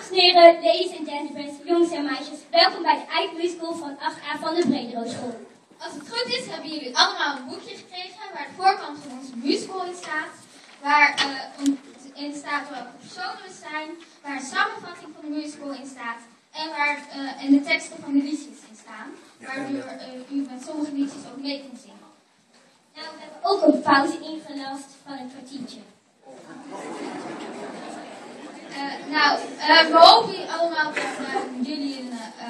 Dames en heren, ladies and gentlemen, jongens en meisjes, welkom bij de eindmusical van 8A van de Brederoodschool. Als het goed is, hebben jullie allemaal een boekje gekregen waar de voorkant van onze musical in staat. Waarin staat welke personen we zijn, waar een samenvatting van de musical in staat en de teksten van de liedjes in staan. Waardoor u met sommige liedjes ook mee kunt zingen. Nou, we hebben ook een pauze ingelast van een kwartiertje. We hopen allemaal dat jullie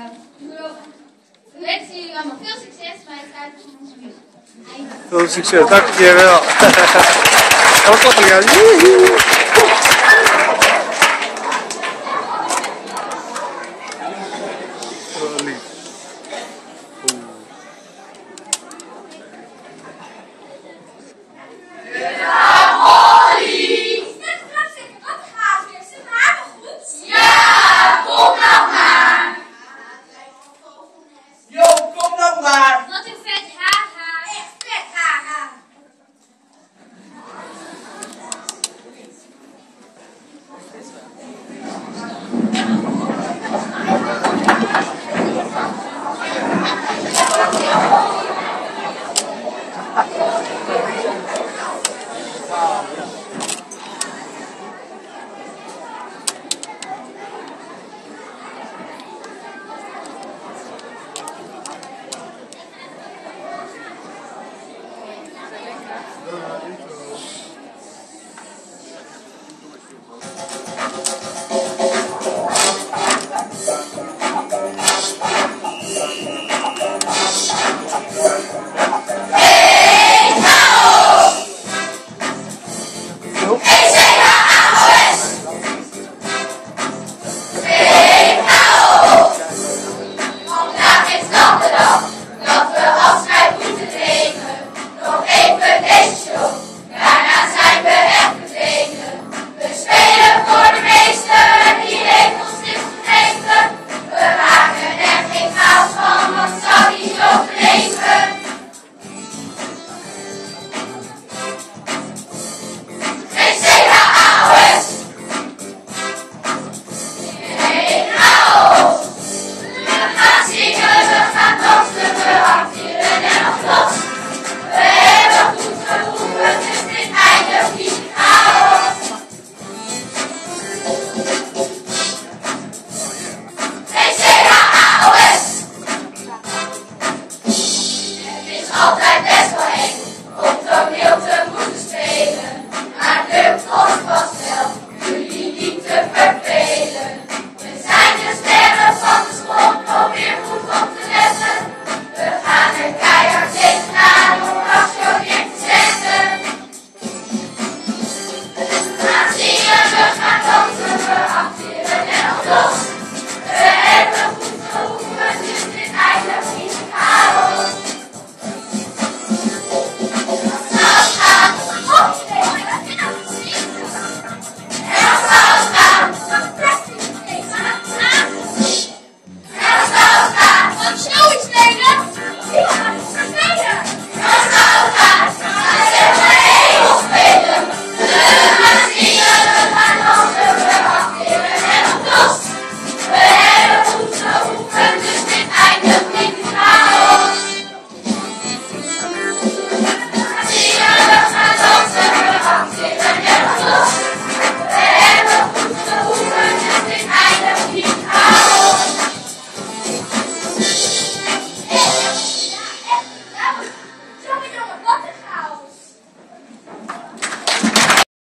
we wensen jullie allemaal veel succes bij het kijken van onze musical. Veel succes, dank je wel. Gaan we klappen, ja.